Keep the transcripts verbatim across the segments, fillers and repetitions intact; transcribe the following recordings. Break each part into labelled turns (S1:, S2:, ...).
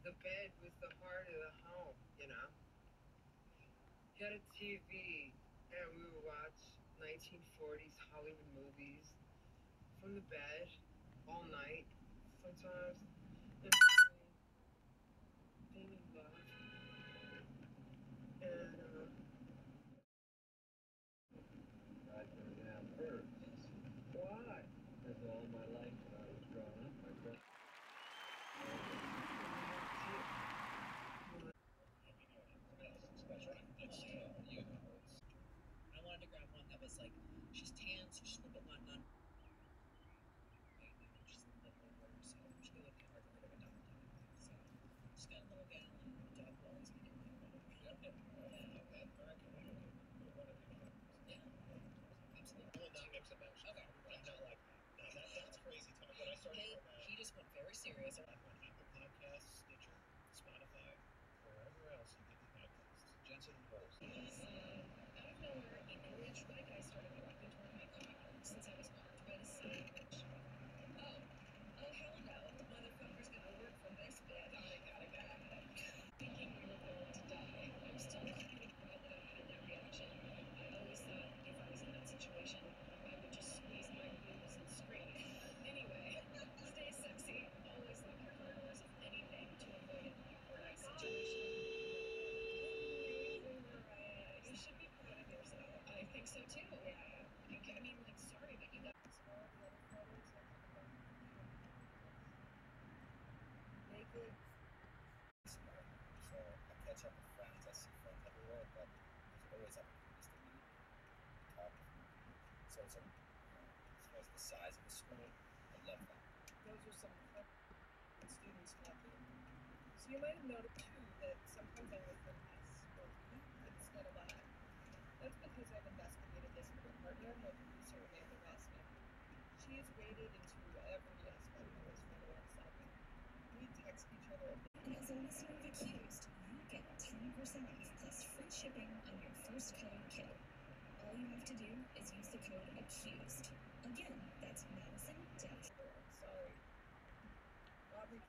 S1: The bed was the heart of the home, you know? He had a T V, and we would watch nineteen forties Hollywood movies from the bed all night, sometimes. And being in love. And, uh, I turned down first. Why? Because all my life when I was growing up, my friend.
S2: I wanted to grab one that was like, she's tan, so she's a little bit not non. She's a little bit older, so she's gonna look hard to rid of a dog. So she's got a little gal, and the dog will always be in there. Yeah, okay. All right, cool. Yeah, absolutely. I will not mix it up. Okay. I'm not like that. No, that, that's crazy talk. When I started doing that, he just went very serious. On Apple Podcasts, Stitcher, Spotify, wherever else you get the podcasts. Jensen and Bowles. Yes. Uh, out of nowhere, in Norwich, like I started walking toward my car since I was parked by the sea. Oh, oh hell no! The motherfucker's gonna work for this bitch. Got it, got it, got it. Thinking we were going to die. I'm still kind of proud that I had that reaction. I always thought if I was in that situation, I would just squeeze my boobs and scream. Anyway, stay sexy. Always lock your car doors if anything to avoid an awkward eye situation. You should be proud of yourself. I think so too. Yeah. You can, I mean, like, sorry, but you got all the other photos of naked. So I catch up with friends. I see friends everywhere, but there's always opportunities to meet, talk. So it's a, you know, as far as the size of the screen, I love that. Those are some students talking. So you might have noticed too that sometimes I make them less worky instead of that. That's because I've investigated this with a partner, my producer Amanda Raskin. She has waded into every aspect of this photo segment. We text each other.
S3: And as a listener of Accused, you get ten percent off plus free shipping on your first color kit. All you have to do is use the code ACCUSED. Again, that's Madison Dash.
S1: Sorry. Aubrey.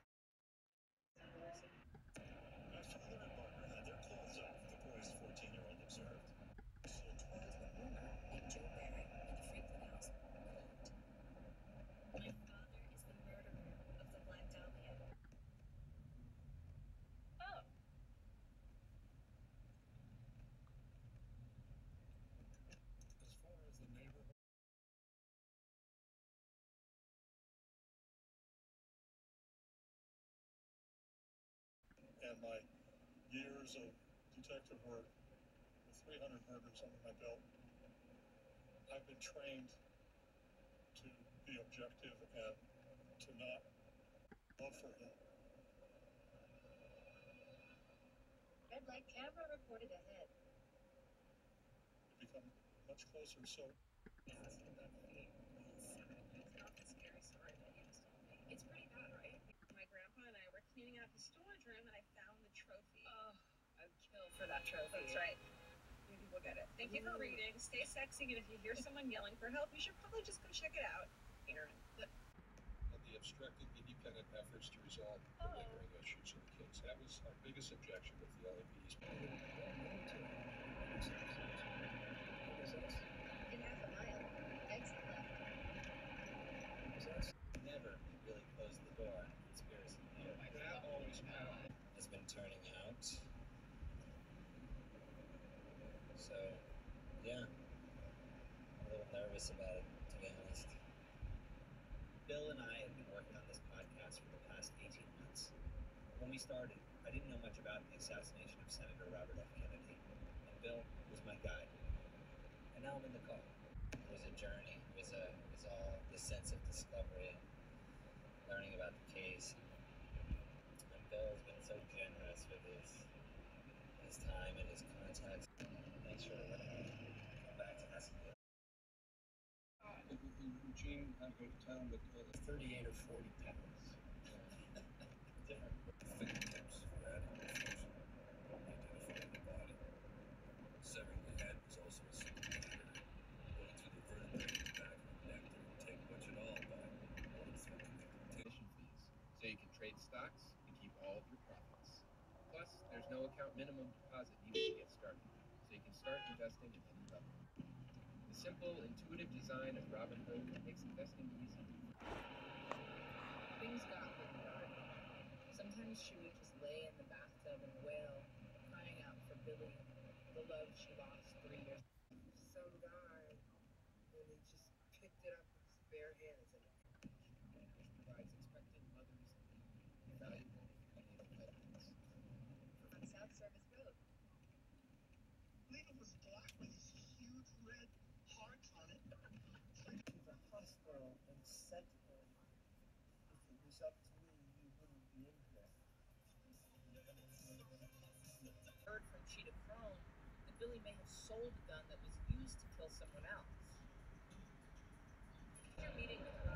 S4: My father and Barbara had their clothes off, the boy's fourteen-year-old observed.
S3: So told the owner of Joe Barry in the Franklin house. My father is the murderer of the Black Dahlia.
S2: Oh.
S4: As far as the neighborhood, and my years of detective work, with three hundred murders under my belt, I've been trained to be objective and to not love for him.
S3: Red light camera reported ahead.
S4: Become much closer. So
S2: It's not the scary story that you just told me. It's pretty bad, right? My grandpa and I were cleaning out his storage room and I found the trophy. Oh, I'd kill for that trophy. That's right. Maybe we'll get it. Thank you for reading. Stay sexy, and if you hear someone yelling for help, you should probably just go check it out. Aaron.
S4: and the obstructed independent efforts to resolve the
S2: Oh.
S4: lingering issues of the case. That was our biggest objection with the L A P D's.
S3: In half a mile, exit left.
S5: Never really closed the door on conspiracy theory.
S4: That always happened.
S5: Has been turning out. So, yeah, I'm a little nervous about it, to be honest. Bill and I have been working on this podcast for the past eighteen months. When we started, I didn't know much about the assassination of Senator Robert F. Kennedy, and Bill was my guide. And now I'm in the car. It was a journey. It was a, it was all the sense of discovery and learning about the case. And Bill has been so generous with his his time and his contacts. Thanks for letting me come back to us again.
S4: Eugene had to go to town with uh,
S5: thirty-eight or forty pounds. Different
S4: fingertips for identification. Identifying the body. Severing the head was also a supercomputer. Going through the vertebrae in the back of the neck didn't take much at all, but going through connective tissue.
S1: Fees, so you can trade stocks and keep all of your profits.
S6: Plus, there's no account minimum deposit needed to get started, so you can start investing at any level. The simple, intuitive design of Robinhood makes investing easy.
S2: Things got pretty dark. Sometimes she would just lay in the bathtub and wail, crying out for Billy, the love she lost three years ago.
S1: Some guy, and he just picked it up with his bare hands and
S6: Which provides expectant mothers valuable prenatal vitamins.
S3: On South Service Road.
S4: Lena was black with these huge red hearts on it.
S2: To the hospital and said to him, if it was up to me, you wouldn't be in here. Heard from Cheetah Crone that Billy may have sold a gun that was used to kill someone else. After meeting with